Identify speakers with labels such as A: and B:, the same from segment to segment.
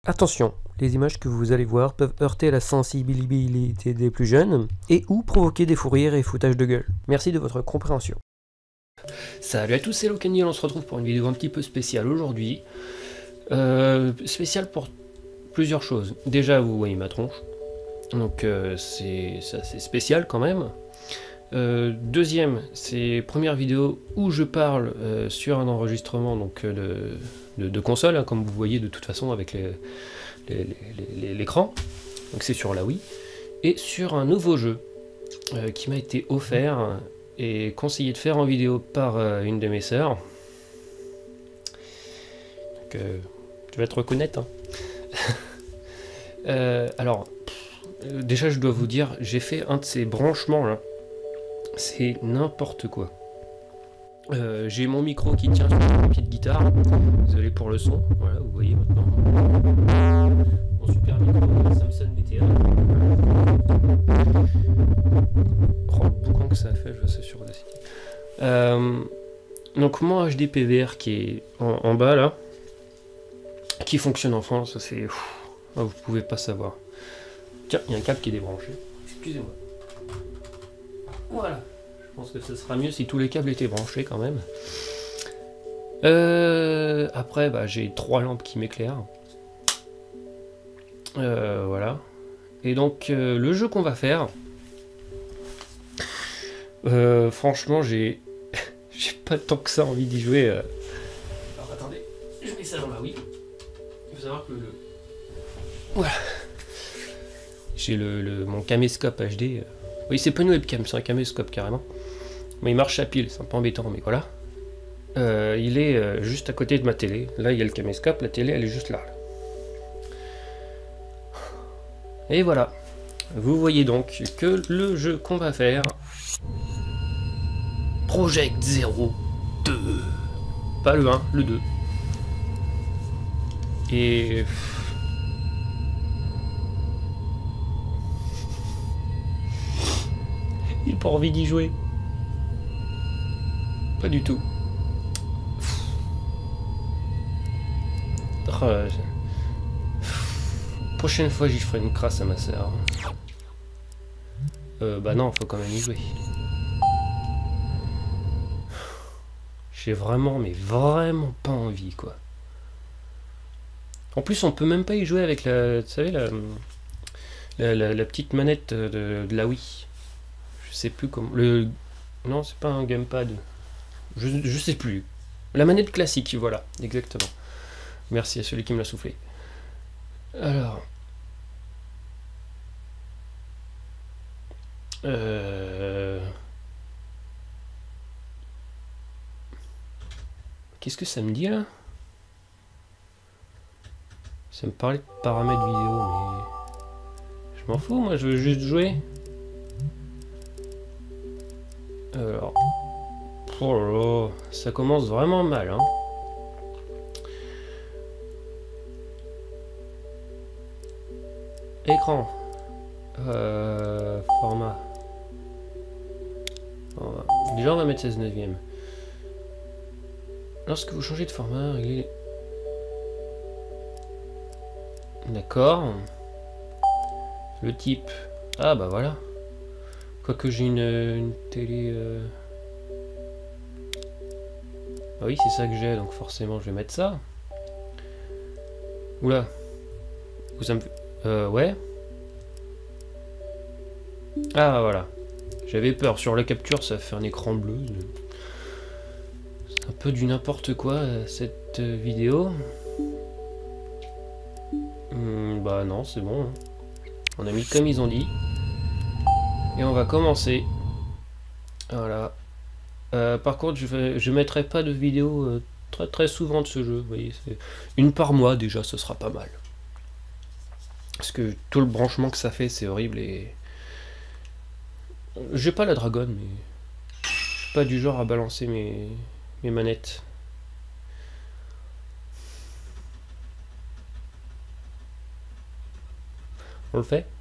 A: Attention, les images que vous allez voir peuvent heurter la sensibilité des plus jeunes et ou provoquer des fous rires et foutages de gueule. Merci de votre compréhension. Salut à tous, c'est Locaniel, on se retrouve pour une vidéo un petit peu spéciale aujourd'hui. Spéciale pour plusieurs choses. Déjà, vous voyez ma tronche, donc c'est spécial quand même. Deuxième, c'est première vidéo où je parle sur un enregistrement donc, de console, hein, comme vous voyez de toute façon avec l'écran. Donc c'est sur la Wii. Et sur un nouveau jeu qui m'a été offert et conseillé de faire en vidéo par une de mes sœurs. Donc, tu vas te reconnaître. Hein. Alors, déjà je dois vous dire, j'ai fait un de ces branchements là. C'est n'importe quoi. J'ai mon micro qui tient sur une petite guitare. Désolé pour le son. Voilà, vous voyez maintenant. Mon super micro Samsung BTA. Oh, le boucan que ça a fait, je vois ça sur Audacity. Donc mon HD PVR qui est en bas là, qui fonctionne en France, c'est... Oh, vous pouvez pas savoir. Tiens, il y a un câble qui est débranché. Excusez-moi. Voilà. Je pense que ce sera mieux si tous les câbles étaient branchés quand même. Après, bah, j'ai 3 lampes qui m'éclairent. Voilà. Et donc, le jeu qu'on va faire... franchement, j'ai pas tant que ça envie d'y jouer. Alors, attendez. Je mets ça dans la Wii. Il faut savoir que voilà. J'ai mon caméscope HD. Oui, c'est pas une webcam, c'est un caméscope carrément. Mais il marche à pile, c'est un peu embêtant, mais voilà. Il est juste à côté de ma télé. Là, il y a le caméscope, la télé, elle est juste là. Et voilà. Vous voyez donc que le jeu qu'on va faire... Project Zero 2. Pas le 1, le 2. Et... Il n'a pas envie d'y jouer. Pas du tout. Prochaine fois, j'y ferai une crasse à ma sœur. Bah non, faut quand même y jouer. J'ai vraiment, mais vraiment pas envie, quoi. En plus, on peut même pas y jouer avec la, vous savez, la petite manette de la Wii. Je sais plus comment. Non, c'est pas un gamepad. Je sais plus. La manette classique, voilà, exactement. Merci à celui qui me l'a soufflé. Alors. Qu'est-ce que ça me dit là? Ça me parlait de paramètres vidéo, mais... Je m'en fous, moi je veux juste jouer. Alors... Oh là là, ça commence vraiment mal, hein. Écran. Format. Bon, déjà on va mettre 16/9. Lorsque vous changez de format, réglez... D'accord. Le type. Ah bah voilà. Quoique j'ai une télé... Ah oui, c'est ça que j'ai, donc forcément je vais mettre ça. Oula. Ça me... ouais. Ah voilà. J'avais peur, sur la capture ça fait un écran bleu. C'est un peu du n'importe quoi cette vidéo. Bah non, c'est bon. Hein. On a mis comme ils ont dit. Et on va commencer. Voilà. Par contre, je mettrai pas de vidéo très souvent de ce jeu. Vous voyez, une par mois déjà, ce sera pas mal. Parce que tout le branchement que ça fait, c'est horrible et... J'ai pas la dragonne, mais... Je suis pas du genre à balancer mes manettes. On le fait? De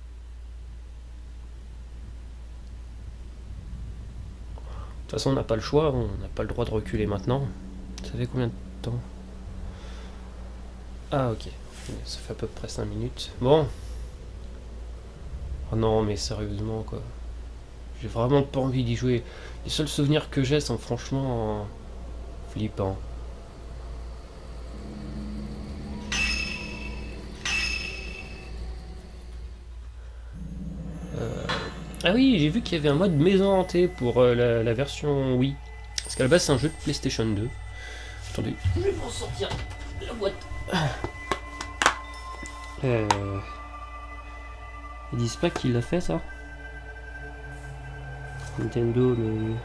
A: toute façon, on n'a pas le choix, on n'a pas le droit de reculer maintenant. Ça fait combien de temps? Ah, ok. Ça fait à peu près 5 minutes. Bon. Oh non, mais sérieusement, quoi. J'ai vraiment pas envie d'y jouer. Les seuls souvenirs que j'ai sont franchement flippants. Ah oui, j'ai vu qu'il y avait un mode maison hantée pour la version Wii. Parce qu'à la base, c'est un jeu de PlayStation 2. Attendez, je vais m'en sortir la boîte. Ils disent pas qu'il l'a fait, ça? Nintendo, mais...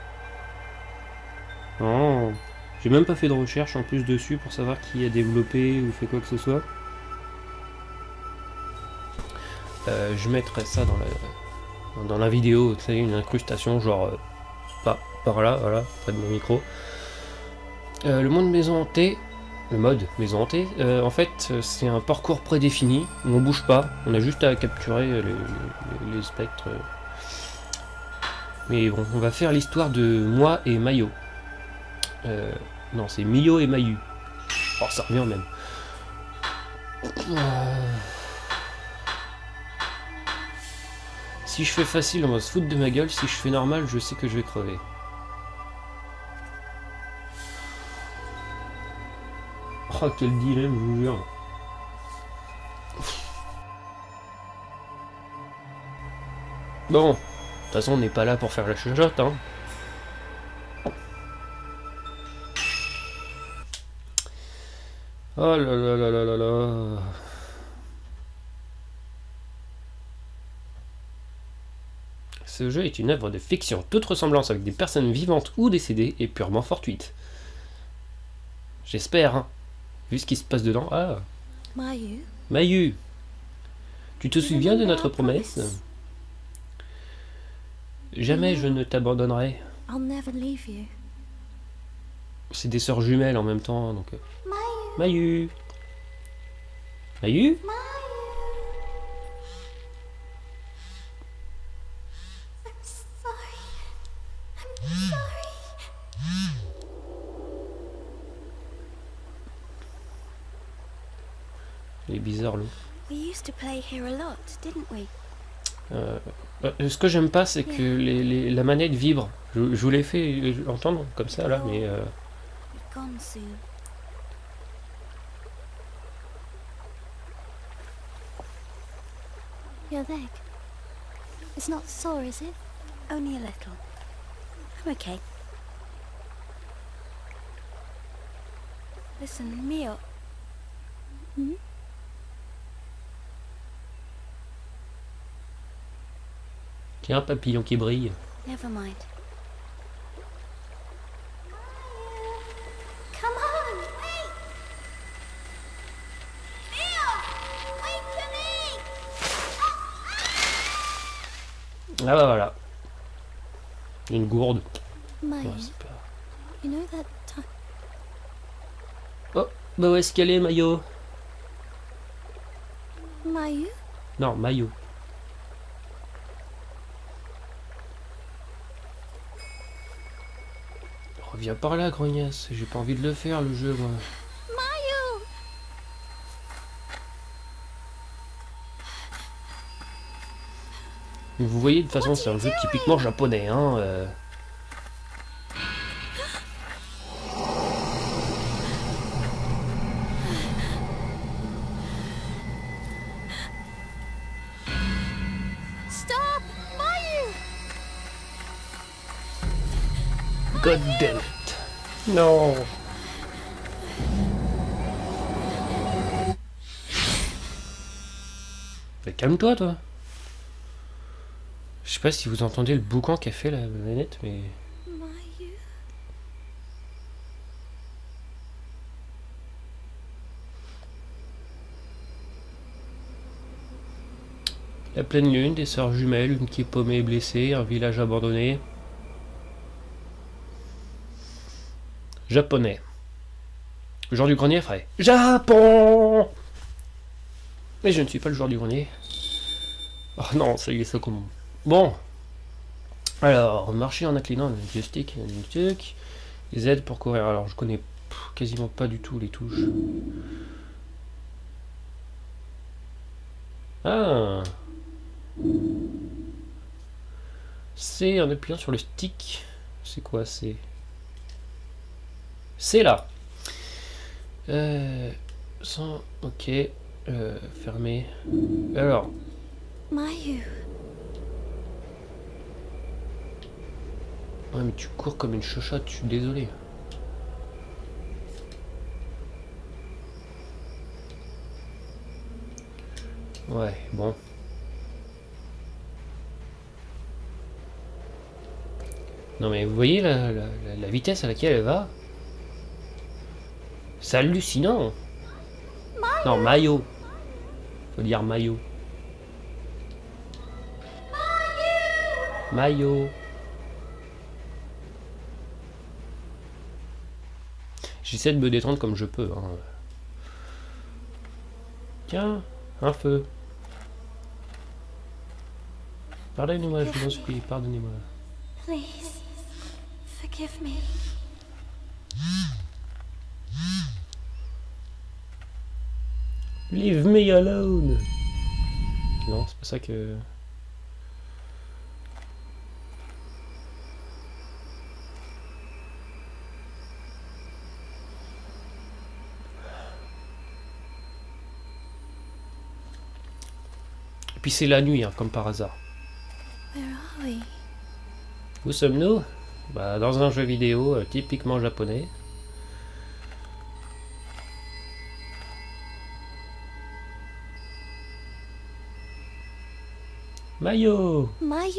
A: Non, j'ai même pas fait de recherche en plus dessus pour savoir qui a développé ou fait quoi que ce soit. Je mettrai ça dans la vidéo, tu sais, une incrustation genre par là, voilà, près de mon micro. Le monde maison hantée, le mode maison hantée, en fait c'est un parcours prédéfini où on bouge pas, on a juste à capturer les spectres. Mais bon, on va faire l'histoire de moi et Mayo. Non, c'est Mio et Mayu. Oh, ça revient même. Si je fais facile, on va se foutre de ma gueule. Si je fais normal, je sais que je vais crever. Oh, quel dilemme, je vous jure. Bon, de toute façon, on n'est pas là pour faire la chuchote, hein. Oh là là là là là là. Ce jeu est une œuvre de fiction. Toute ressemblance avec des personnes vivantes ou décédées est purement fortuite. J'espère, hein. Vu ce qui se passe dedans. Ah. Mayu. Tu te souviens de notre promesse? Jamais je ne t'abandonnerai. C'est des sœurs jumelles en même temps, donc... Mayu. Mayu. Il est bizarre, l'eau. Ce que j'aime pas, c'est que la manette vibre. Je vous l'ai fait entendre comme ça, là, mais...
B: Your leg. It's not sore, is it? Only a little. I'm okay. Listen, Mio. Hmm?
A: Tiens, un papillon qui brille.
B: Never mind. Come on, wait! Mio! Wait for me!
A: Ah bah voilà. Une gourde.
B: Mayu,
A: Ouais, c'est pas...
B: you know that time...
A: Oh, bah où est-ce qu'elle est, Mayo?
B: Mayu?
A: Non, Mayo. Reviens par là, grognasse. J'ai pas envie de le faire, le jeu, moi.
B: Mayu!
A: Vous voyez, de toute façon, c'est un jeu typiquement japonais, hein.
B: Stop! Mayu!
A: God damn it. Non. Mais calme-toi, toi. Je sais pas si vous entendez le boucan qu'a fait la manette, mais...
B: Mayu?
A: La pleine lune, des sœurs jumelles, une qui est paumée et blessée, un village abandonné. Japonais. Le joueur du grenier ferait Japon. Mais je ne suis pas le joueur du grenier. Oh non, ça y est, ça commence. Bon. Alors, marcher en inclinant le joystick, les aides pour courir. Alors, je connais quasiment pas du tout les touches. Ah. C'est en appuyant sur le stick. C'est quoi, c'est... C'est là. Sans... Ok. Fermé. Alors.
B: Mayu.
A: Ouais, mais tu cours comme une chochotte, je suis désolé. Ouais, bon. Non mais vous voyez la vitesse à laquelle elle va? C'est hallucinant. Non, maillot. Faut dire maillot. Maillot. J'essaie de me détendre comme je peux. Hein. Tiens, un feu. Pardonnez-moi, je vous en supplie, pardonnez-moi.
B: Please, forgive me.
A: Leave me alone. Non, c'est pas ça que... Et puis c'est la nuit, hein, comme par hasard.
B: Where are we?
A: Où sommes-nous? Bah, dans un jeu vidéo typiquement japonais. Mayo!
B: Mayu?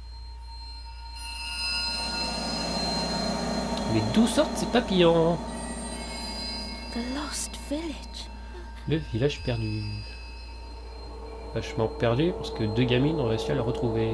A: Mais d'où sortent ces papillons?
B: The lost village.
A: Le village perdu. Vachement perdu parce que deux gamines ont réussi à le retrouver.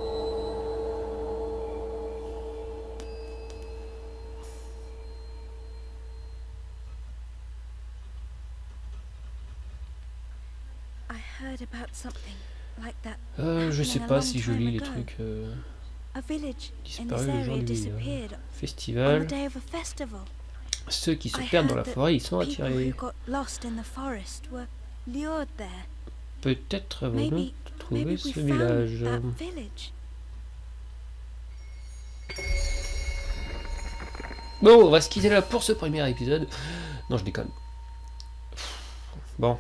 B: I heard about something like that.
A: Je sais
B: happening a
A: pas
B: long
A: si je
B: time
A: lis les
B: ago.
A: trucs
B: A village in this
A: disparus le jour
B: area
A: du
B: disappeared on the
A: festival.
B: day of a festival.
A: Ceux qui se
B: I
A: perdent dans
B: heard
A: la
B: that
A: forêt, ils sont
B: people who
A: attirés.
B: got lost in the forest were lured there.
A: Peut-être avons-nous
B: Maybe
A: trouvé
B: we
A: ce
B: found
A: village.
B: that village.
A: Bon, on va se quitter là pour ce premier épisode. Non, je déconne. Bon.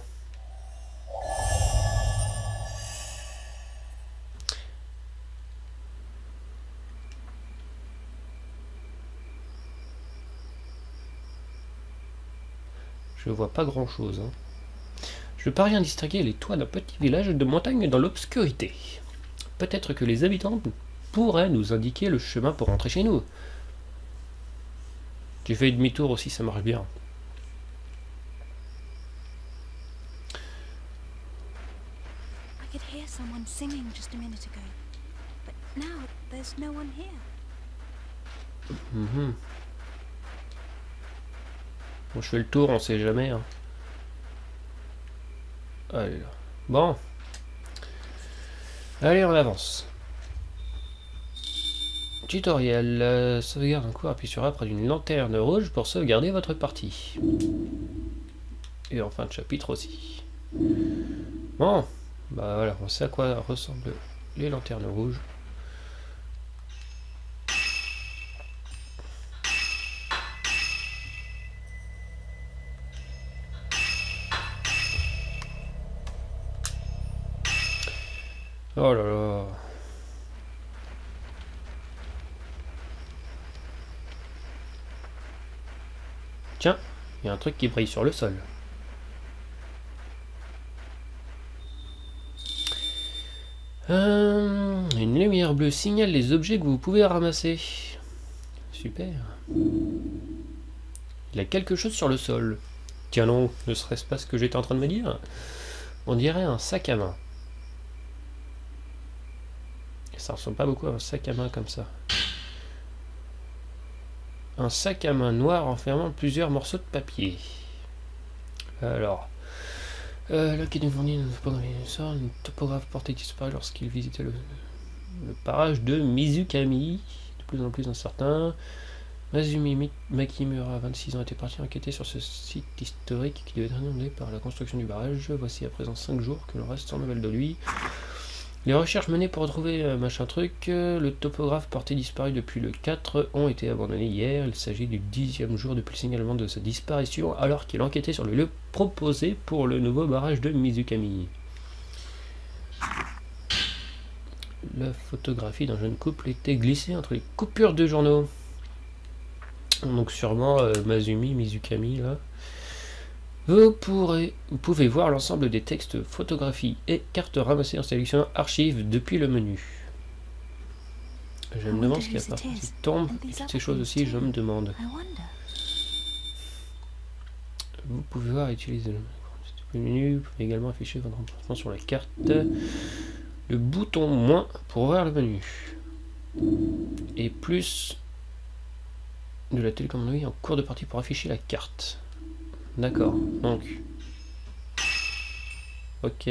A: Je vois pas grand chose. Hein. Je parviens à distinguer les toits d'un petit village de montagne dans l'obscurité. Peut-être que les habitants pourraient nous indiquer le chemin pour rentrer chez nous. Tu fais demi-tour aussi, ça marche bien.
B: I could hear someone singing just a minute ago, but now there's no one here.
A: Mhm. Bon, je fais le tour, on sait jamais. Hein. Allez, là. Bon. Allez, on avance. Tutoriel. Sauvegarde un coup, appuyez sur A près d'une lanterne rouge pour sauvegarder votre partie. Et en fin de chapitre aussi. Bon. Bah voilà, on sait à quoi ressemblent les lanternes rouges. Oh là là. Tiens, il y a un truc qui brille sur le sol. Une lumière bleue signale les objets que vous pouvez ramasser. Super. Il y a quelque chose sur le sol. Tiens non, ne serait-ce pas ce que j'étais en train de me dire? On dirait un sac à main. Ça ressemble pas beaucoup à un sac à main comme ça. Un sac à main noir enfermant plusieurs morceaux de papier. Alors, là qui est fourni pendant les sorts, un topographe porté disparu lorsqu'il visitait le parage de Mizukami, de plus en plus incertain. Masumi Makimura, 26 ans, était parti enquêter sur ce site historique qui devait être inondé par la construction du barrage. Voici à présent 5 jours que l'on reste sans nouvelles de lui. Les recherches menées pour retrouver machin truc, le topographe porté disparu depuis le 4 ont été abandonnées hier. Il s'agit du 10e jour depuis le signalement de sa disparition, alors qu'il enquêtait sur le lieu proposé pour le nouveau barrage de Mizukami. La photographie d'un jeune couple était glissée entre les coupures de journaux. Donc sûrement Masumi Mizukami là. Vous pouvez voir l'ensemble des textes, photographies et cartes ramassées en sélection archives depuis le menu. Je me demande ce qu'il y a par qui tombe, et toutes ces choses aussi, je me demande. Vous pouvez voir et utiliser le menu, vous pouvez également afficher votre emplacement sur la carte. Le bouton moins pour ouvrir le menu. Et plus de la télécommande oui, en cours de partie pour afficher la carte. D'accord, donc. Ok.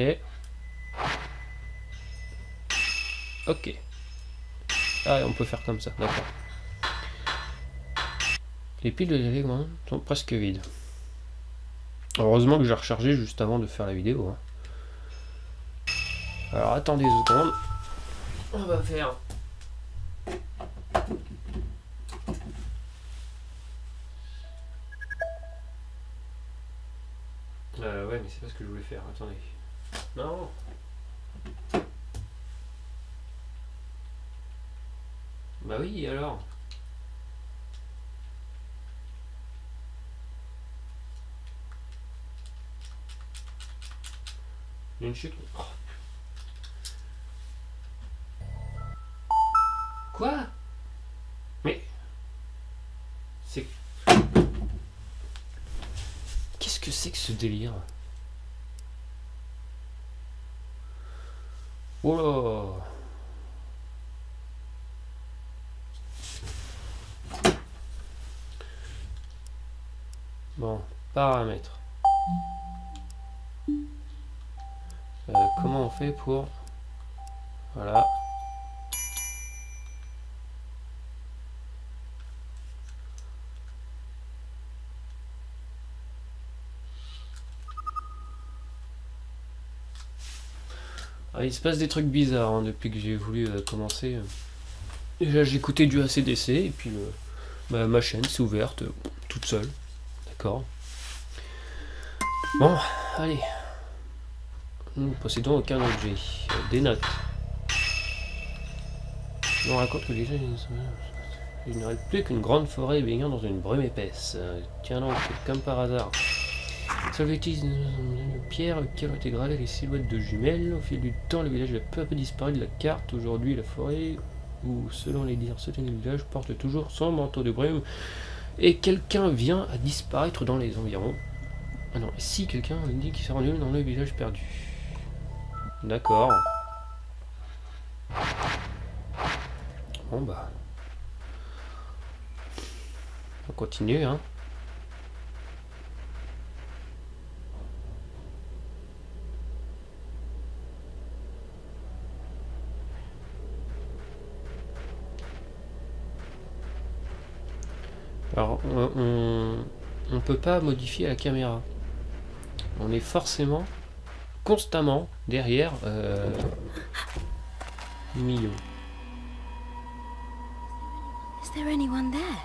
A: Ok. Ah, on peut faire comme ça, d'accord. Les piles de télécommande sont presque vides. Heureusement que j'ai rechargé juste avant de faire la vidéo. Hein. Alors attendez 2 secondes. On va faire. Ouais, mais c'est pas ce que je voulais faire. Attendez. Non. Bah oui, alors. Il y a une chute. Oh. Quoi? Mais. C'est. Qu'est-ce que c'est que ce délire? Oh là! Bon, paramètres. Comment on fait pour... Voilà. Ah, il se passe des trucs bizarres hein, depuis que j'ai voulu commencer. Déjà j'ai écouté du ACDC et puis ma chaîne s'est ouverte toute seule. D'accord. Bon, allez. Nous possédons aucun objet. Des notes. On raconte que les gens... Il ne reste plus qu'une grande forêt baignant dans une brume épaisse. Tiens donc, comme par hasard. Salvetis, pierre auquel ont été gravées les silhouettes de jumelles. Au fil du temps, le village a peu à peu disparu de la carte. Aujourd'hui, la forêt, où selon les dires, certains villages porte toujours son manteau de brume. Et quelqu'un vient à disparaître dans les environs. Ah non, si quelqu'un dit qu'il s'est rendu dans le village perdu. D'accord. Bon bah. On continue hein. Alors on peut pas modifier la caméra. On est forcément constamment derrière Mio.
B: Is there anyone there?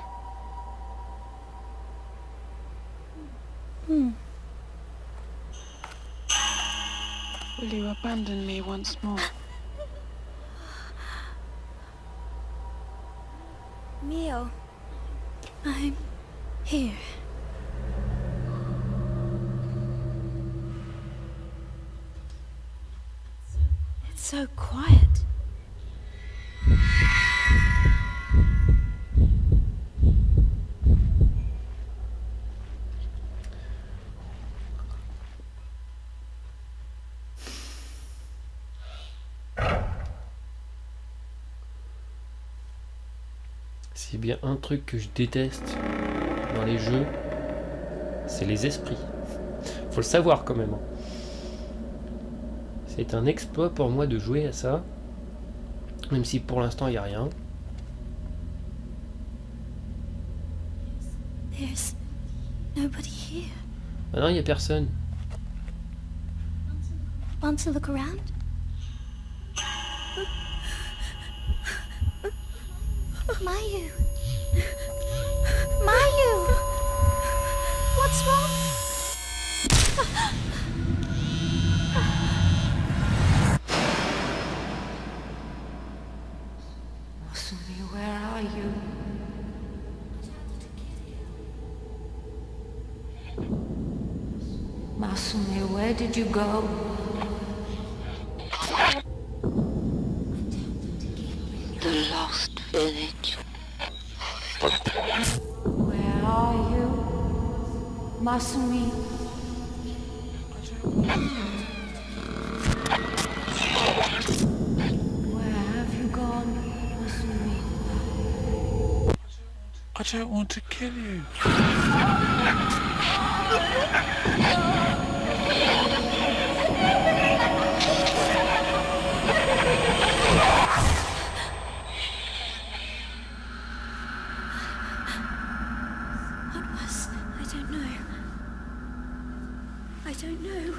C: Will you abandon me once more?
B: Mio, I'm here. It's so quiet.
A: C'est bien un truc que je déteste dans les jeux, c'est les esprits. Faut le savoir quand même. C'est un exploit pour moi de jouer à ça, même si pour l'instant il n'y a rien.
B: nobody here.
A: Ah non, il y a personne.
B: Want to look around? Mayu! Mayu! What's wrong?
D: Masumi, where are you? Masumi, where did you go? The lost village. Where are you? Masumi. Where have you gone, Masumi?
C: I don't want to kill you.
B: What was? I don't know. I don't know.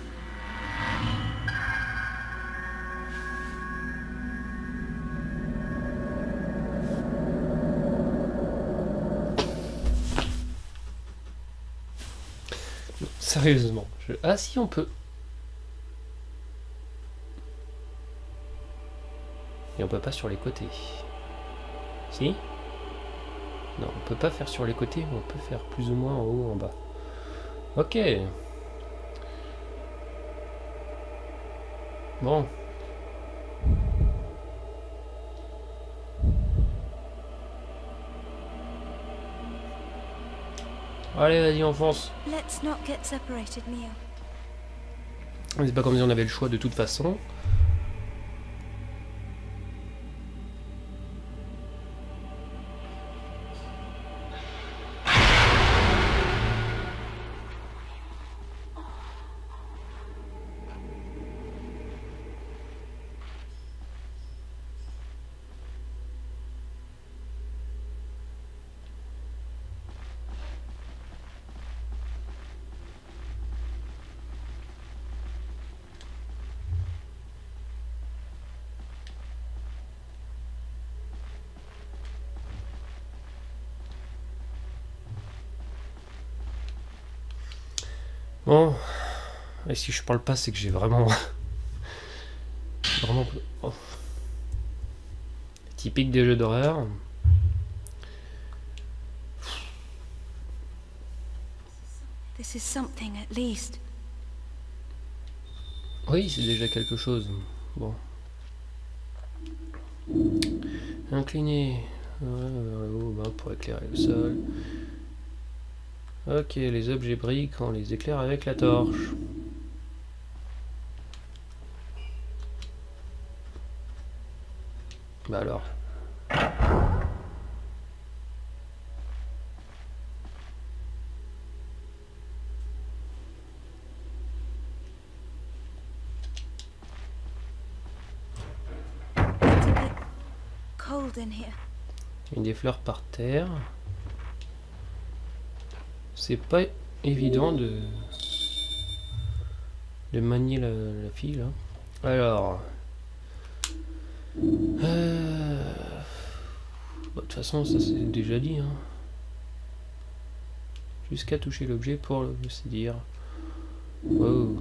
A: Sérieusement. Ah si, on peut. Et on peut pas sur les côtés. Si? Non, on peut pas faire sur les côtés, mais on peut faire plus ou moins en haut, en bas. Ok. Bon. Allez, vas-y, on fonce.
B: Let's not get separated, Mio.
A: C'est pas comme si on avait le choix de toute façon. Bon, et si je parle pas, c'est que j'ai vraiment... vraiment... Oh. Typique des jeux d'horreur.
B: This is something at least.
A: Oui, c'est déjà quelque chose. Bon. Incliné vers le haut, bas pour éclairer le sol. Ok, les objets brillent quand on les éclaire avec la torche. Bah alors.
B: It's a bit cold in here.
A: Il y a des fleurs par terre. C'est pas évident de manier la fille là. Alors, de toute façon ça c'est déjà dit. Hein. Jusqu'à toucher l'objet pour le saisir. Wow.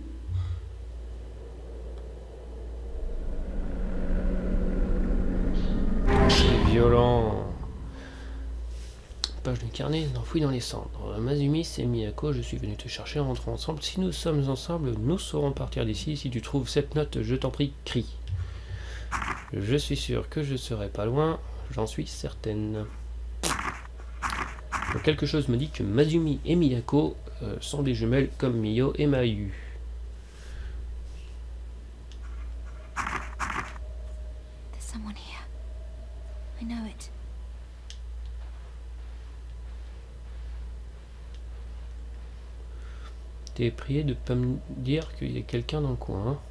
A: C'est violent. Page de carnet, enfoui dans les cendres. Masumi, c'est Miyako, je suis venu te chercher, rentrons ensemble. Si nous sommes ensemble, nous saurons partir d'ici. Si tu trouves cette note, je t'en prie, crie. Je suis sûr que je serai pas loin, j'en suis certaine. Donc, quelque chose me dit que Masumi et Miyako sont des jumelles comme Mio et Mayu.
B: There's someone here. I know it.
A: T'es prié de pas me dire qu'il y a quelqu'un dans le coin. Hein.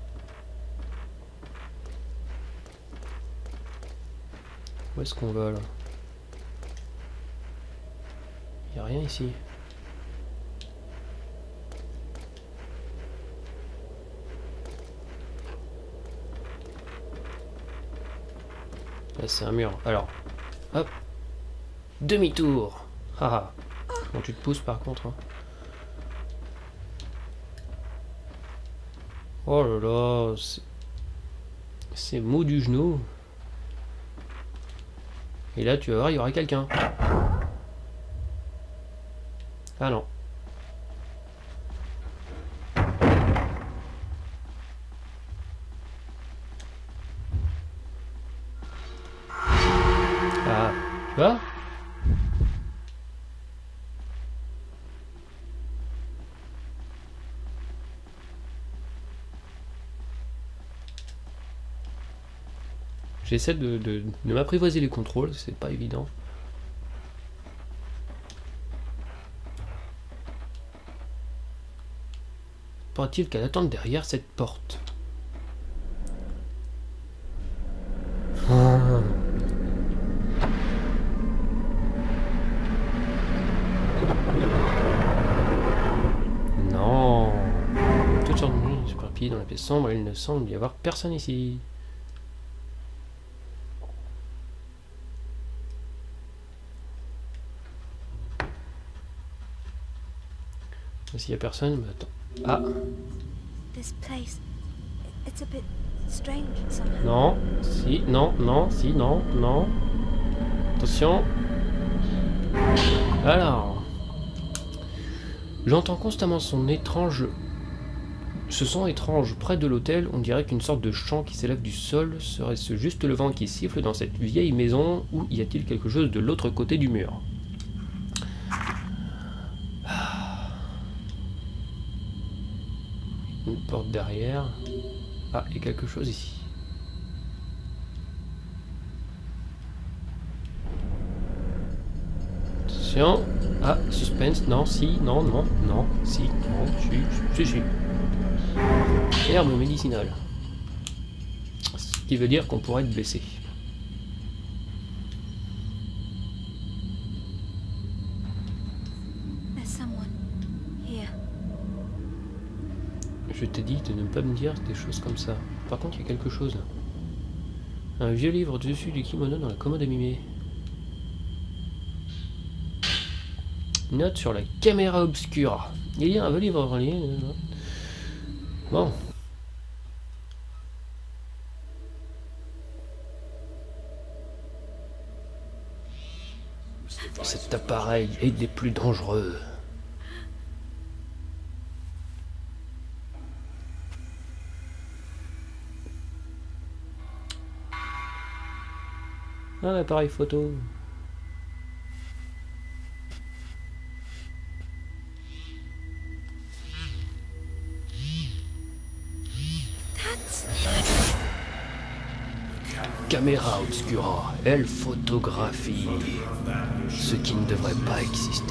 A: Où est-ce qu'on va là? Il n'y a rien ici. Là, c'est un mur. Alors, hop. Demi-tour. Haha. Bon, tu te pousses par contre. Hein. Oh là là. C'est mou du genou. Et là, tu vas voir, il y aura quelqu'un. Ah non. Ah, tu vois? J'essaie de m'apprivoiser les contrôles, c'est pas évident. Pourra-t-il qu'elle attende derrière cette porte? Ah. Non. Toutes sortes de nuits éparpillées dans la pièce sombre, il ne semble y avoir personne ici. S'il n'y a personne, mais attends. Ah.
B: This place, it's a bit strange somehow.
A: Non, si, non, non, si, non, non. Attention. Alors. J'entends constamment ce son étrange près de l'hôtel. On dirait qu'une sorte de chant qui s'élève du sol. Serait-ce juste le vent qui siffle dans cette vieille maison, ou y a-t-il quelque chose de l'autre côté du mur? Une porte derrière. Ah, et quelque chose ici. Attention. Ah, suspense. Non, si, non, non, non, si, non, si. Herbe médicinale. Ce qui veut dire qu'on pourrait être blessé.
B: There's someone here.
A: Je t'ai dit de ne pas me dire des choses comme ça. Par contre, il y a quelque chose. Un vieux livre dessus du kimono dans la commode abîmée. Note sur la caméra obscura. Il y a un vieux livre relié. Bon. Cet appareil est des plus dangereux. Un appareil photo. Caméra obscura, elle photographie ce qui ne devrait pas exister.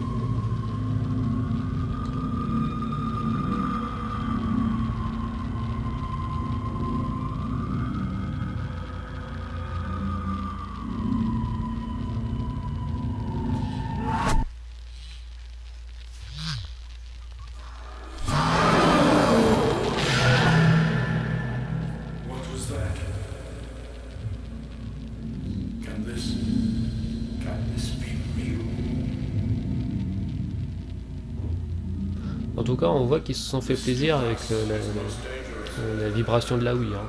A: En tout cas, on voit qu'ils se sont fait plaisir avec la vibration de la Wii. Hein.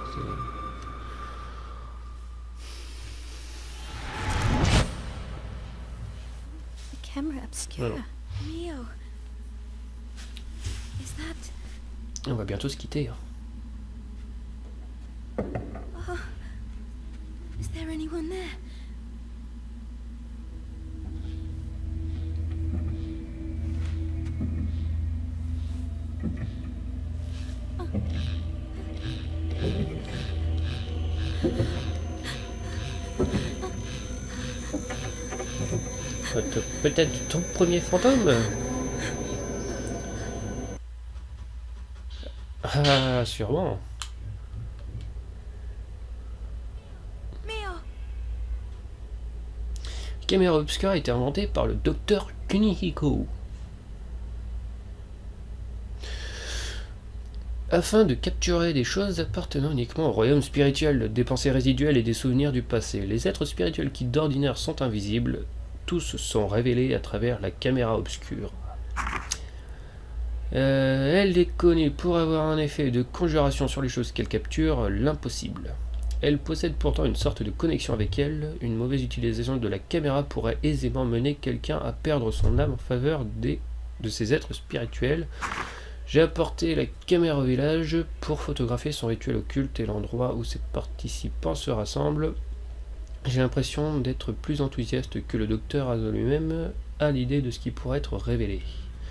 B: The camera obscura.
A: Alors.
B: Mio. Is that...
A: On va bientôt se quitter. Hein.
B: Oh. Is there anyone there?
A: Peut-être ton premier fantôme? Ah, sûrement.
B: Mio.
A: Caméra obscura a été inventée par le docteur Kunihiko. Afin de capturer des choses appartenant uniquement au royaume spirituel, des pensées résiduelles et des souvenirs du passé, les êtres spirituels qui d'ordinaire sont invisibles, tous sont révélés à travers la caméra obscure. Elle est connue pour avoir un effet de conjuration sur les choses qu'elle capture, l'impossible. Elle possède pourtant une sorte de connexion avec elle. Une mauvaise utilisation de la caméra pourrait aisément mener quelqu'un à perdre son âme en faveur de ces êtres spirituels. J'ai apporté la caméra au village pour photographier son rituel occulte et l'endroit où ses participants se rassemblent. J'ai l'impression d'être plus enthousiaste que le docteur Azo lui-même à l'idée de ce qui pourrait être révélé.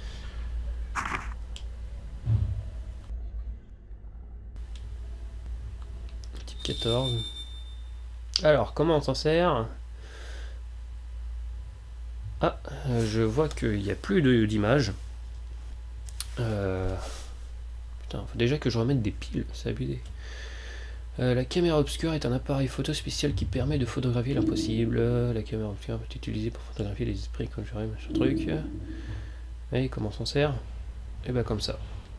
A: Type 14. Alors, comment on s'en sert? Ah, je vois qu'il n'y a plus d'images. Putain, faut déjà que je remette des piles, c'est abusé. La caméra obscure est un appareil photo spécial qui permet de photographier l'impossible. La caméra obscure peut être utilisée pour photographier les esprits conjurés, machin truc. Et comment on s'en sert? Et bah comme ça.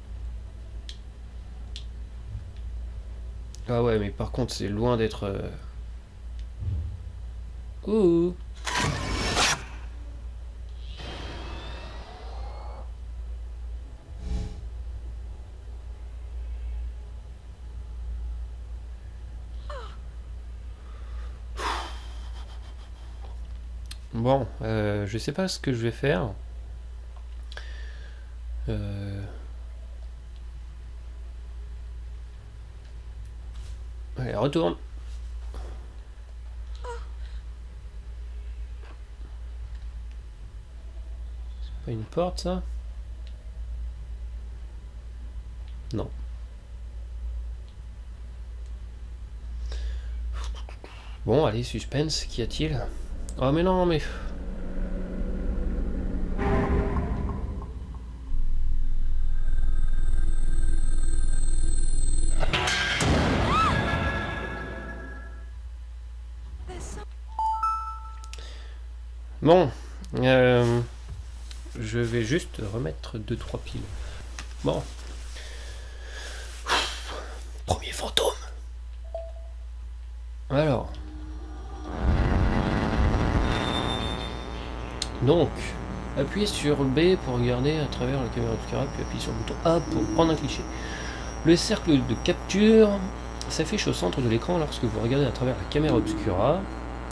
A: Ah ouais, mais par contre c'est loin d'être... Ouh. Bon, je sais pas ce que je vais faire. Allez, retourne. C'est pas une porte, ça? Non. Bon, allez, suspense, qu'y a-t-il? Oh mais non, mais... Bon, je vais juste remettre 2-3 piles. Bon. Premier fantôme. Alors. Donc, appuyez sur B pour regarder à travers la caméra obscura, puis appuyez sur le bouton A pour prendre un cliché. Le cercle de capture s'affiche au centre de l'écran lorsque vous regardez à travers la caméra obscura.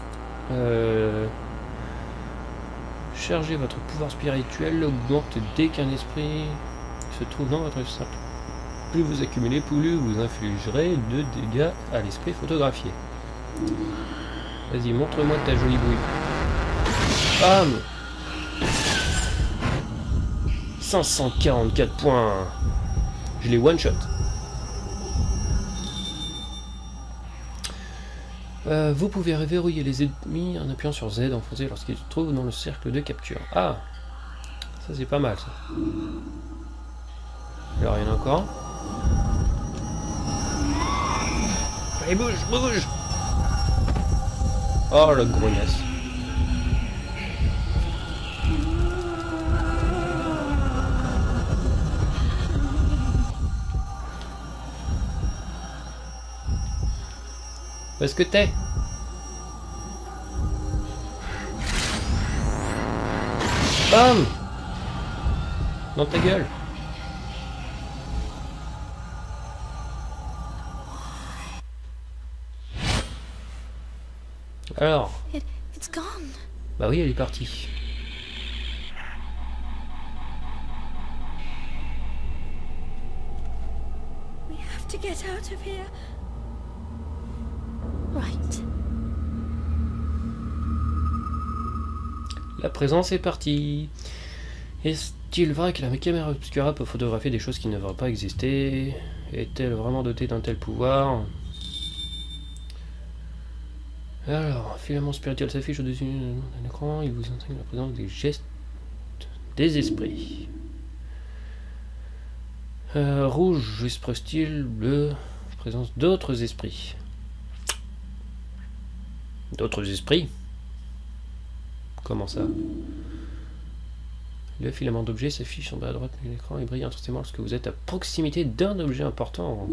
A: Chargez votre pouvoir spirituel, augmente dès qu'un esprit se trouve dans votre cercle. Plus vous accumulez, plus vous infligerez de dégâts à l'esprit photographié. Vas-y, montre-moi ta jolie bouille. Bam! 544 points. Je l'ai one shot. Vous pouvez verrouiller les ennemis en appuyant sur Z enfoncé lorsqu'ils se trouvent dans le cercle de capture. Ah, ça c'est pas mal ça. Alors il y en a encore. Allez, bouge, bouge. Oh la grognasse. Où est-ce que t'es? Bam! Dans ta gueule. Alors.
B: It's gone.
A: Bah oui, elle est partie.
B: We have to get out of here. Right.
A: La présence est partie. Est-il vrai que la caméra obscura peut photographier des choses qui ne devraient pas exister? Est-elle vraiment dotée d'un tel pouvoir? Alors, un filament spirituel s'affiche au-dessus de l'écran, il vous enseigne la présence des gestes des esprits. Rouge, esprit hostile, bleu, présence d'autres esprits. D'autres esprits? Comment ça? Le filament d'objet s'affiche en bas à droite de l'écran et brille intensément lorsque vous êtes à proximité d'un objet important.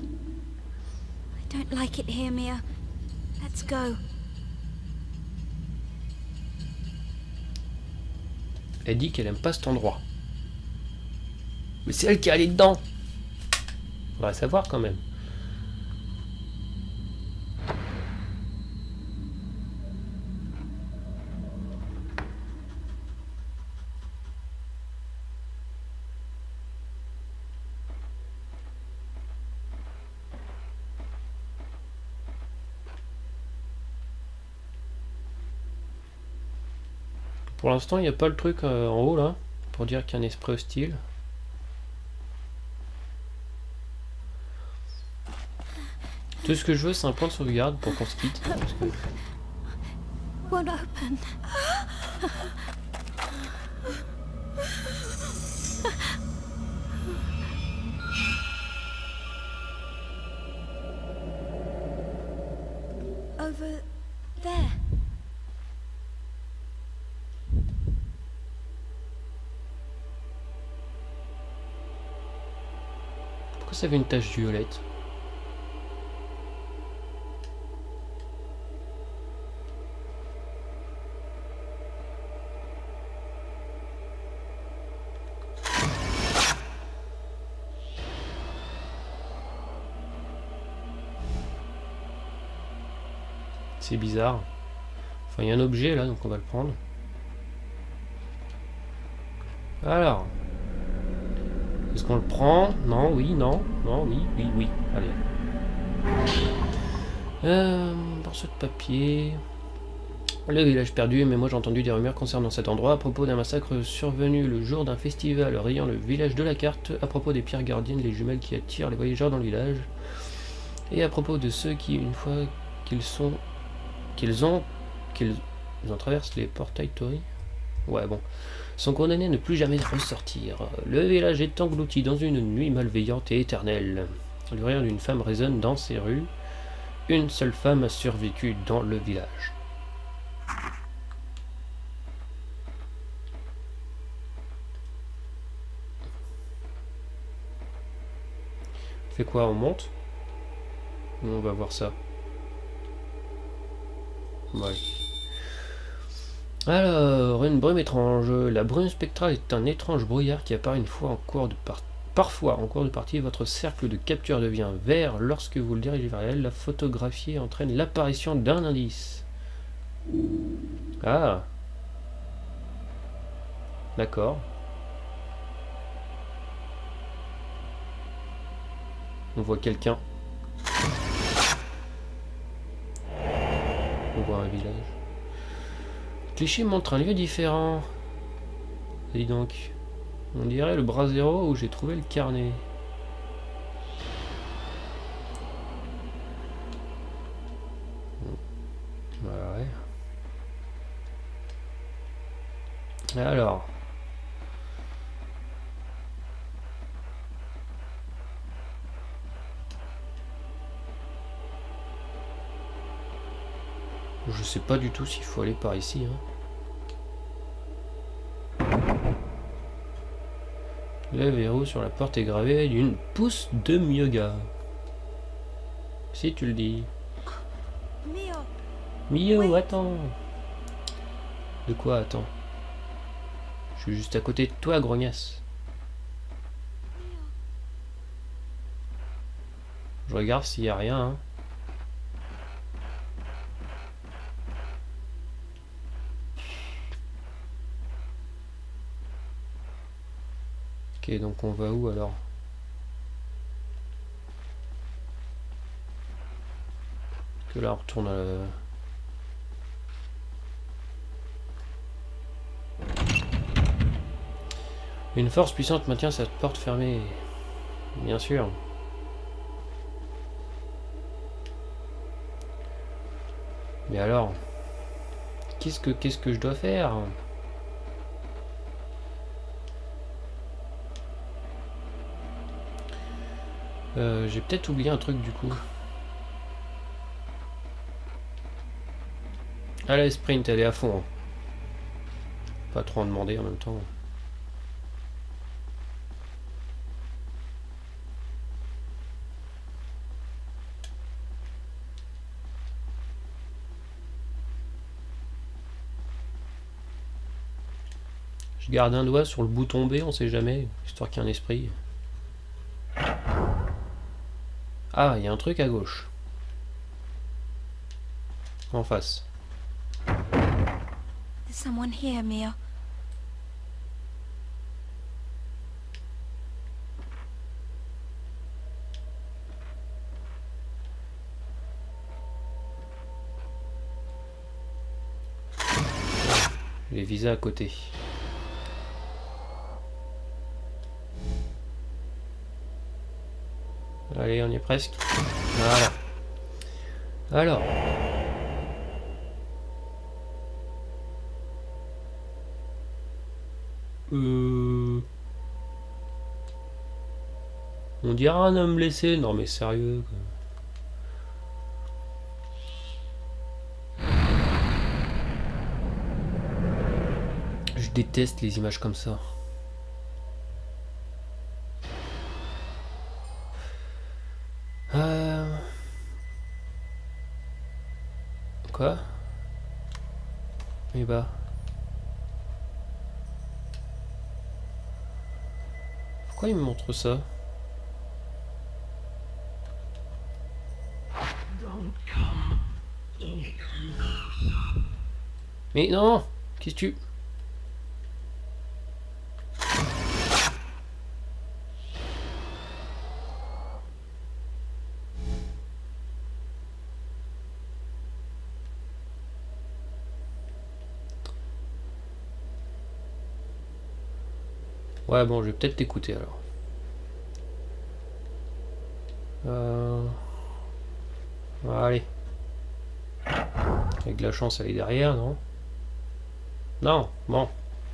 B: I don't like it here, Mia. Let's go.
A: Elle dit qu'elle aime pas cet endroit. Mais c'est elle qui est allée dedans. Faudrait savoir quand même. Pour l'instant, il n'y a pas le truc en haut là, pour dire qu'il y a un esprit hostile. Tout ce que je veux, c'est un point de sauvegarde pour qu'on se quitte. Parce que...
B: Won't open. Over there.
A: Pourquoi ça avait une tache violette? C'est bizarre. Enfin, il y a un objet là, donc on va le prendre. Alors. Est-ce qu'on le prend? Non, oui, non, non, oui, oui, oui. Allez. Morceau de papier. Le village perdu, mais moi j'ai entendu des rumeurs concernant cet endroit à propos d'un massacre survenu le jour d'un festival rayant le village de la carte, à propos des pierres gardiennes, les jumelles qui attirent les voyageurs dans le village, et à propos de ceux qui, une fois qu'ils ont traversé les portails Tori, ouais bon, sont condamnés à ne plus jamais ressortir. Le village est englouti dans une nuit malveillante et éternelle. Le rire d'une femme résonne dans ces rues. Une seule femme a survécu dans le village. On fait quoi? On monte? On va voir ça. Ouais. Alors, une brume étrange. La brume spectrale est un étrange brouillard qui apparaît parfois en cours de partie. Votre cercle de capture devient vert lorsque vous le dirigez vers elle. La photographier entraîne l'apparition d'un indice. Ah. D'accord. On voit quelqu'un. On voit un village. Cliché montre un lieu différent. Dis donc. On dirait le bras zéro où j'ai trouvé le carnet. Ouais. Alors. Je sais pas du tout s'il faut aller par ici. Hein. Le verrou sur la porte est gravé d'une pousse de Myoga. Si tu le dis. Mio, attends. De quoi attends? Je suis juste à côté de toi, grognasse. Je regarde s'il n'y a rien. Hein. Ok, donc on va où alors? Que là on retourne à la... Une force puissante maintient cette porte fermée. Bien sûr. Mais alors, qu'est-ce que je dois faire? J'ai peut-être oublié un truc du coup. Allez, sprint, elle est à fond. Hein. Pas trop en demander en même temps. Je garde un doigt sur le bouton B, on sait jamais, histoire qu'il y ait un esprit. Ah, il y a un truc à gauche. En face.
B: There's someone here, Mia.
A: Les visas à côté. Allez, on y est presque. Voilà. Alors. On dirait un homme blessé. Non mais sérieux quoi. Je déteste les images comme ça. Quoi? Eh bah. Pourquoi il me montre ça? Mais non! Qu'est-ce que tu... Ouais, bon, je vais peut-être t'écouter alors. Allez. Avec de la chance, elle est derrière, non? Non, bon.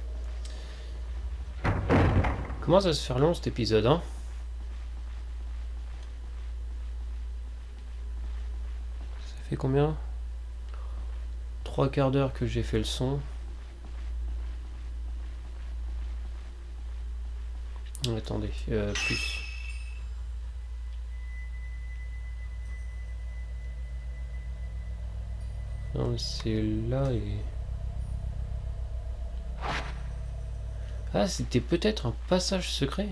A: Comment ça se fait long cet épisode, hein? Ça fait combien? 3 quarts d'heure que j'ai fait le son. Attendez, plus. Non, mais c'est là et... Ah, c'était peut-être un passage secret.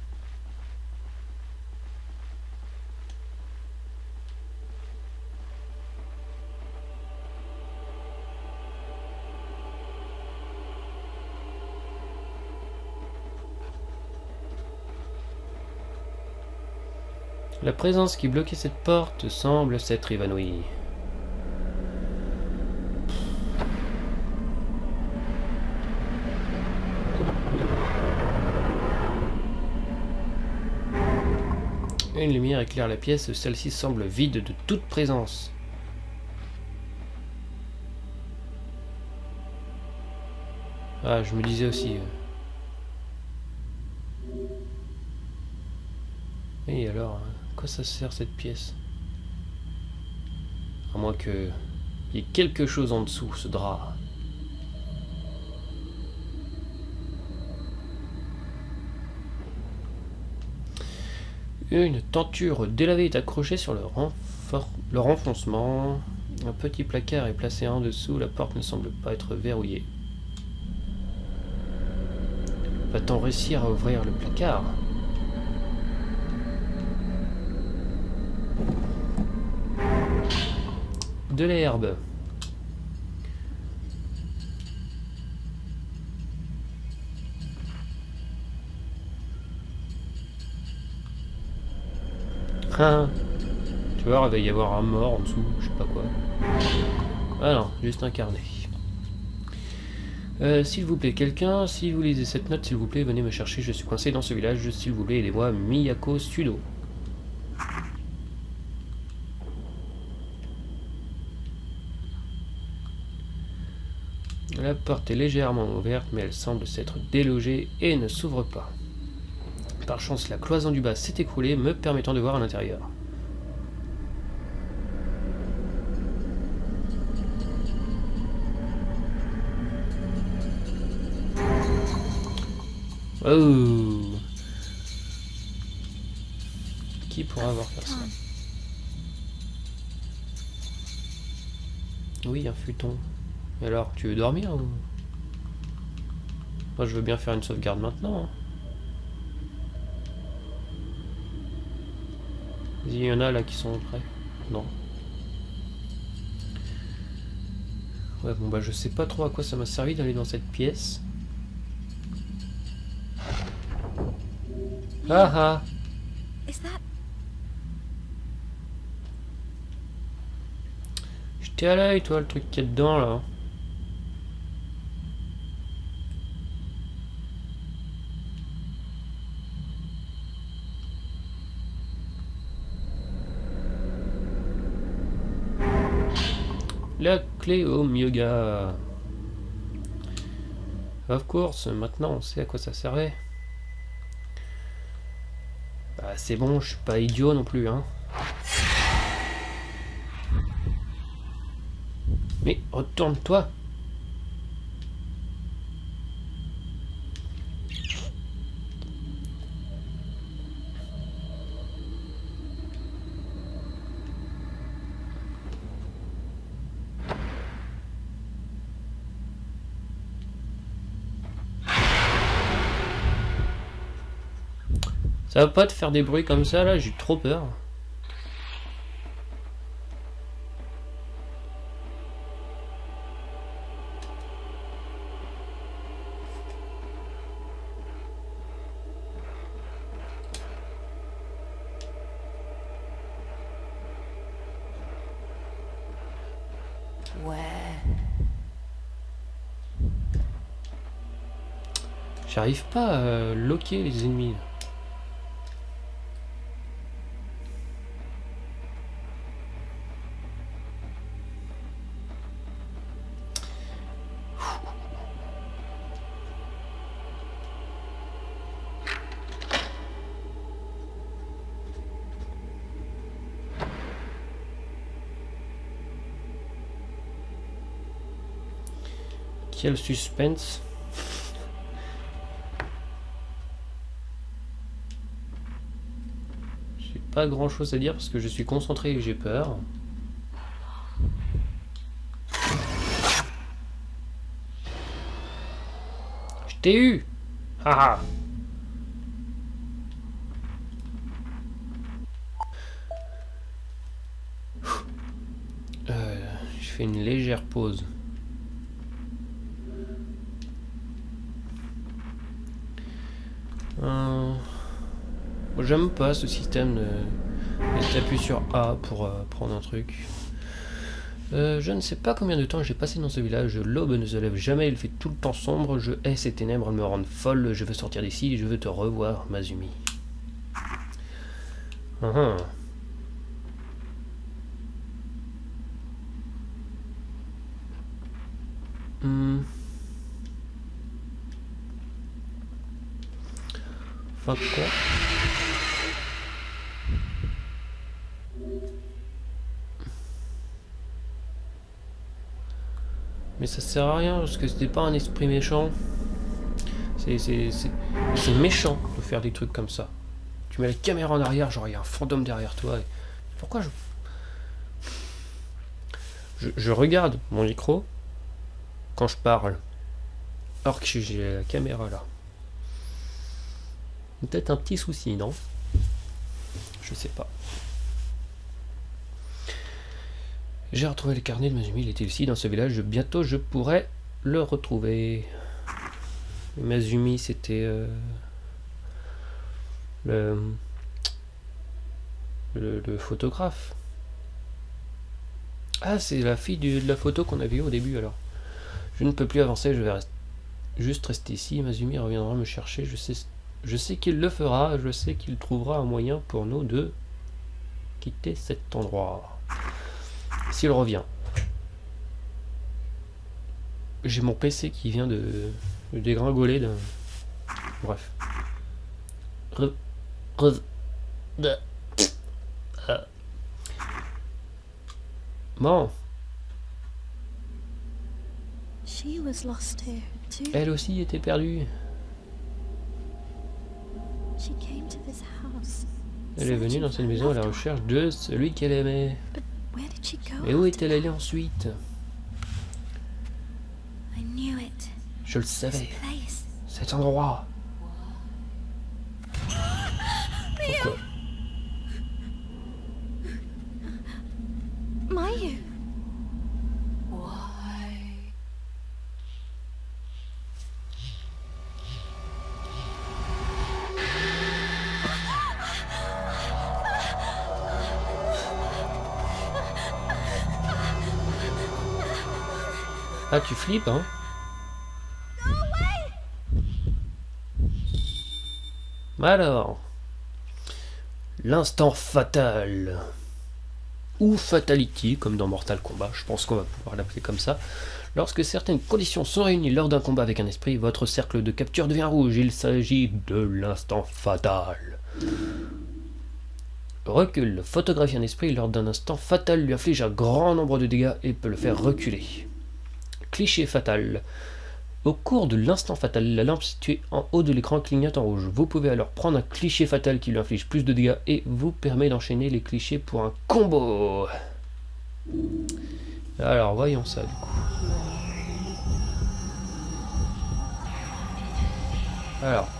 A: La présence qui bloquait cette porte semble s'être évanouie. Une lumière éclaire la pièce, celle-ci semble vide de toute présence. Ah, je me disais aussi... Et alors, à quoi ça sert cette pièce? À moins que... il y ait quelque chose en dessous, ce drap. Une tenture délavée est accrochée sur le renfoncement. Un petit placard est placé en dessous. La porte ne semble pas être verrouillée. Va-t-on réussir à ouvrir le placard? De l'herbe. Ah, tu vois, il va y avoir un mort en dessous, je sais pas quoi. Ah non, juste un carnet. S'il vous plaît, quelqu'un, si vous lisez cette note, s'il vous plaît, venez me chercher, je suis coincé dans ce village, s'il vous plaît, aidez-moi, Miyako Sudo. La porte est légèrement ouverte, mais elle semble s'être délogée et ne s'ouvre pas. Par chance, la cloison du bas s'est écroulée, me permettant de voir à l'intérieur. Oh! Qui pourra avoir fait ça? Oui, un futon. Et alors, tu veux dormir ou... Moi je veux bien faire une sauvegarde maintenant. Hein. Il y en a là qui sont prêts. Non. Ouais bon bah je sais pas trop à quoi ça m'a servi d'aller dans cette pièce. Ah ah.
B: Is that...
A: J'étais à l'œil toi le truc qui est dedans là. La clé au Myoga. Of course, maintenant on sait à quoi ça servait. Bah c'est bon, je suis pas idiot non plus, hein. Mais retourne-toi. Ça va pas te faire des bruits comme ça là, j'ai trop peur.
D: Where?
A: J'arrive pas à loquer les ennemis. Quel suspense. J'ai pas grand chose à dire parce que je suis concentré et j'ai peur. Je t'ai eu. Haha. Je fais une légère pause. J'aime pas ce système de t'appuies sur A pour prendre un truc. Je ne sais pas combien de temps j'ai passé dans ce village. L'aube ne se lève jamais, il fait tout le temps sombre. Je hais ces ténèbres, elles me rendent folle. Je veux sortir d'ici, je veux te revoir, Masumi. Enfin quoi? Mais ça sert à rien parce que c'était pas un esprit méchant. C'est méchant de faire des trucs comme ça. Tu mets la caméra en arrière, genre il y a un fantôme derrière toi. Et... Pourquoi je regarde mon micro quand je parle. Alors que j'ai la caméra là. Peut-être un petit souci, non? Je sais pas. J'ai retrouvé le carnet de Masumi, il était ici dans ce village, bientôt je pourrais le retrouver. Masumi c'était le photographe. Ah c'est la fille de la photo qu'on avait vue au début alors. Je ne peux plus avancer, je vais juste rester ici, Masumi reviendra me chercher, je sais qu'il le fera, je sais qu'il trouvera un moyen pour nous de quitter cet endroit. S'il revient. J'ai mon PC qui vient de dégringoler d'un... Bref. Bon.
B: She was lost here too.
A: Elle aussi était perdue.
B: She came to this house.
A: Elle est venue dans cette maison à la recherche de celui qu'elle aimait.
B: But where did she go?
A: Et où
B: after
A: est-elle allée ensuite?
B: I knew it.
A: Je le
B: This
A: savais.
B: place.
A: Cet endroit. Pourquoi?
B: Mayu.
D: Why?
A: Ah, tu flippes, hein? Alors, l'instant fatal, ou fatality, comme dans Mortal Kombat, je pense qu'on va pouvoir l'appeler comme ça. Lorsque certaines conditions sont réunies lors d'un combat avec un esprit, votre cercle de capture devient rouge. Il s'agit de l'instant fatal. Recul. Photographie un esprit lors d'un instant fatal lui inflige un grand nombre de dégâts et peut le faire reculer. Cliché fatal. Au cours de l'instant fatal, la lampe située en haut de l'écran clignote en rouge. Vous pouvez alors prendre un cliché fatal qui lui inflige plus de dégâts et vous permet d'enchaîner les clichés pour un combo. Alors voyons ça du coup. Alors.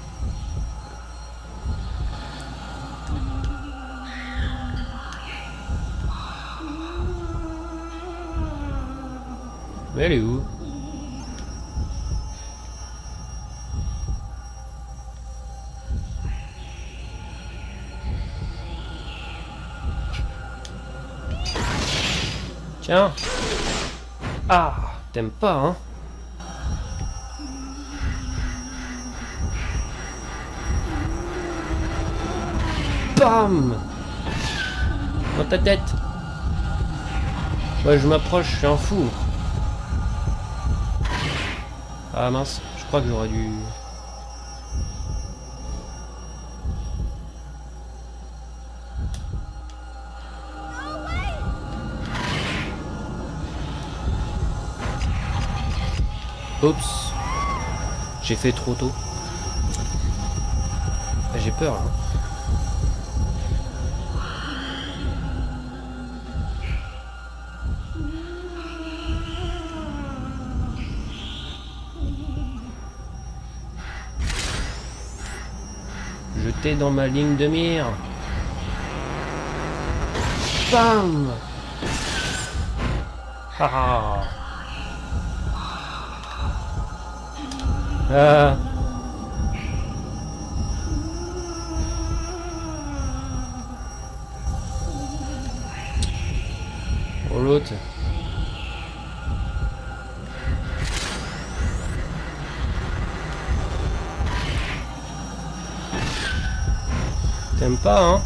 A: Mais elle est où? Tiens. Ah, t'aimes pas, hein? Bam! Dans ta tête. Ouais, je m'approche, je suis un fou. Ah mince, je crois que j'aurais dû... Oups, j'ai fait trop tôt. J'ai peur hein. Jeté dans ma ligne de mire. Bam. Ah. Ah. Oh l'autre. T'aimes pas, hein?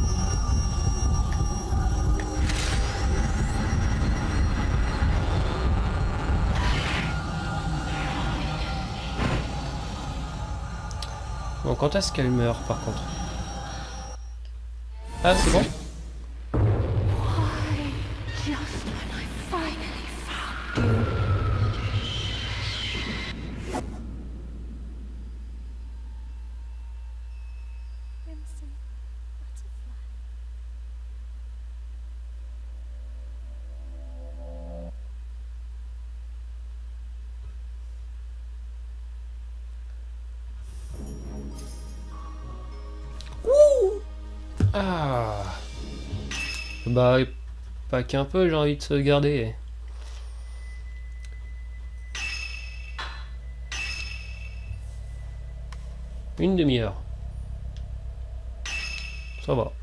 A: Bon, quand est-ce qu'elle meurt, par contre? Ah, c'est bon?
B: Just when I finally found you. Crimson butterfly.
A: Ah. Bah, pas qu'un peu, j'ai envie de sauvegarder. Une demi-heure. Ça va.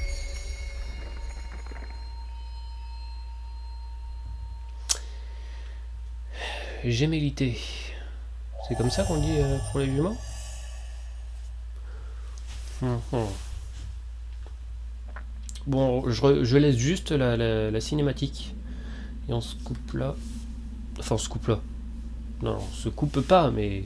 A: Gémellité. C'est comme ça qu'on dit pour les jumeaux? Bon, je laisse juste la cinématique. Et on se coupe là. Enfin, on se coupe là. Non, on se coupe pas, mais...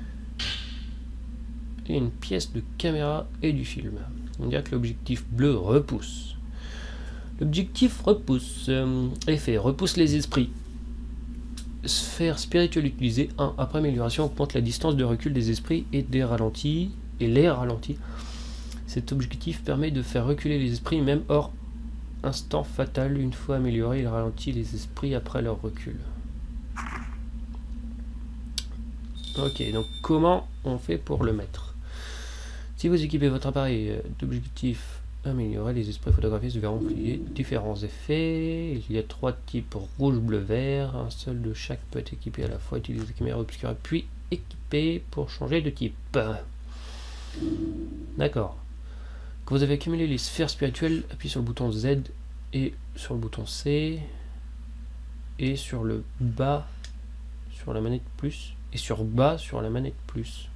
A: Et une pièce de caméra et du film. On dirait que l'objectif bleu repousse. L'objectif repousse. Effet, repousse les esprits. Sphère spirituelle utilisée. 1. Après amélioration, augmente la distance de recul des esprits et des ralentis. Et les ralentis. Cet objectif permet de faire reculer les esprits même hors instant fatal. Une fois amélioré, il ralentit les esprits après leur recul. Ok, donc comment on fait pour le mettre? Si vous équipez votre appareil d'objectifs améliorés, les esprits photographiés se verront plier différents effets. Il y a 3 types: rouge, bleu, vert. Un seul de chaque peut être équipé à la fois. Utilisez la caméra obscure puis équipé pour changer de type. D'accord. Quand vous avez accumulé les sphères spirituelles, appuyez sur le bouton Z et sur le bouton C et sur le bas sur la manette plus et sur bas sur la manette plus.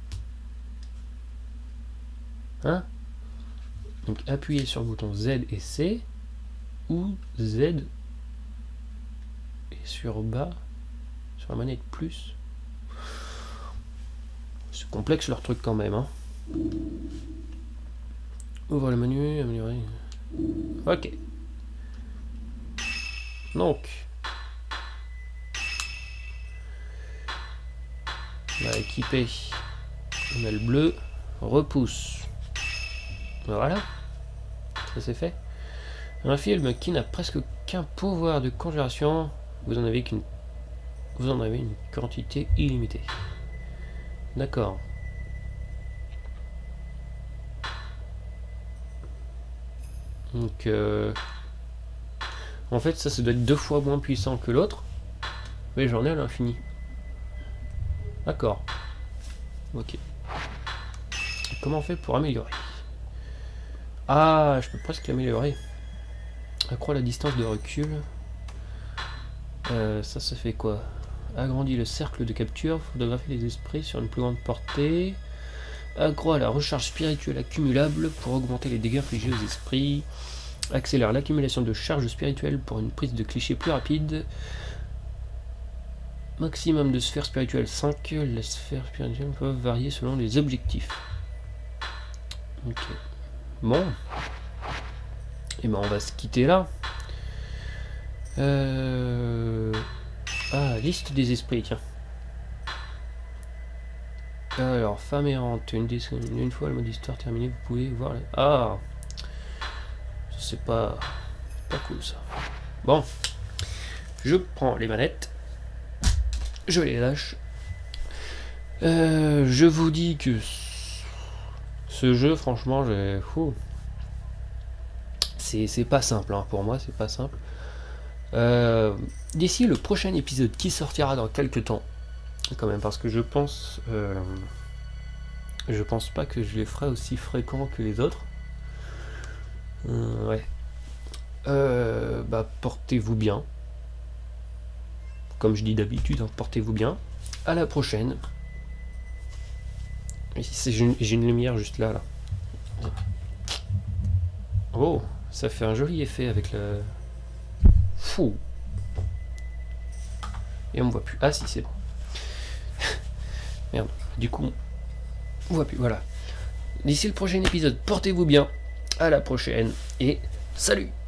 A: Hein? Donc appuyez sur le bouton Z et C ou Z et sur bas sur la manette plus. C'est complexe leur truc quand même, hein. Ouvre le menu, améliorer. Ok. Donc on va équiper. On a le bleu. Repousse. Voilà. Ça c'est fait. Un film qui n'a presque qu'un pouvoir de conjuration. Vous en avez une quantité illimitée. D'accord. Donc en fait ça doit être 2 fois moins puissant que l'autre, mais j'en ai à l'infini. D'accord. Ok. Comment on fait pour améliorer? Ah, je peux presque l'améliorer. Accroît la distance de recul. Ça fait quoi? Agrandit le cercle de capture, photographier les esprits sur une plus grande portée. Accroît la recharge spirituelle accumulable pour augmenter les dégâts infligés aux esprits. Accélère l'accumulation de charges spirituelles pour une prise de cliché plus rapide. Maximum de sphères spirituelles 5. Les sphères spirituelles peuvent varier selon les objectifs. Ok. Bon. Et ben on va se quitter là. Ah, liste des esprits, tiens. Alors, femme errante, une fois le mode histoire terminé, vous pouvez voir... Ah, c'est pas cool ça. Bon, je prends les manettes, je les lâche. Je vous dis que ce jeu, franchement, c'est pas simple, hein. Pour moi, c'est pas simple. D'ici le prochain épisode qui sortira dans quelques temps, quand même, parce que je pense pas que je les ferai aussi fréquents que les autres. Ouais. Bah portez-vous bien. Comme je dis d'habitude, hein, portez-vous bien. À la prochaine. J'ai une lumière juste là. Oh, ça fait un joli effet avec le... Fou. Et on me voit plus. Ah si, c'est bon. Merde. Du coup, on voit plus. Voilà. D'ici le prochain épisode, portez-vous bien. À la prochaine. Et salut!